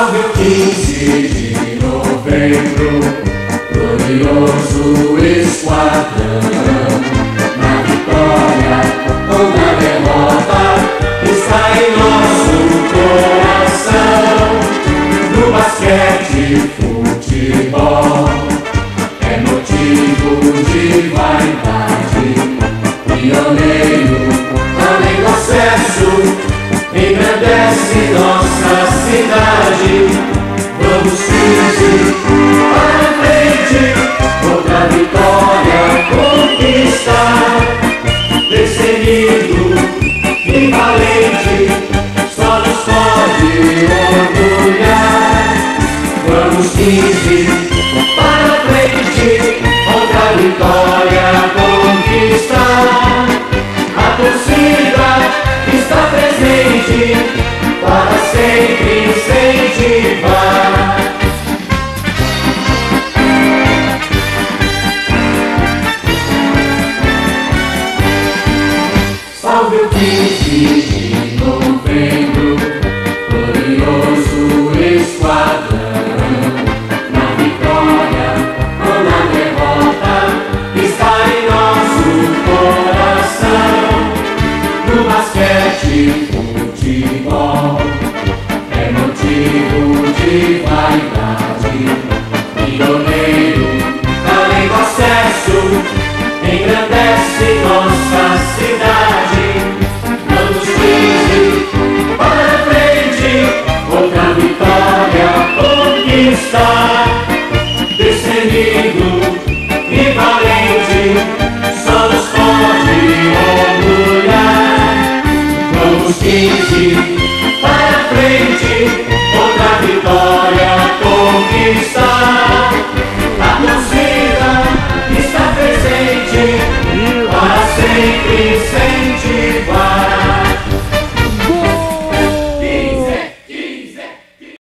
Salve o 15 de novembro, glorioso esquadrão. Na vitória ou na derrota está em nosso coração. No basquete, futebol é motivo de vaidade. Pioneiro, além do acesso, engrandece nossa cidade. Vamos 15 para frente, outra vitória conquistar. Destemido e valente, só nos pode orgulhar. Vamos 15 para frente, outra vitória conquistar. A torcida está presente para sempre incentivar. Salve o 15 de novembro, glorioso esquadrão. Na vitória ou na derrota está em nosso coração. No basquete, futebol é motivo de vaidade. Pioneiro, além do acesso, engrandece nossa cidade. Vamos 15 para frente, outra vitória conquistar. Destemido e valente, só nos pode orgulhar. Vamos 15 para frente, outra vitória conquistar. A torcida está presente para sempre incentivar.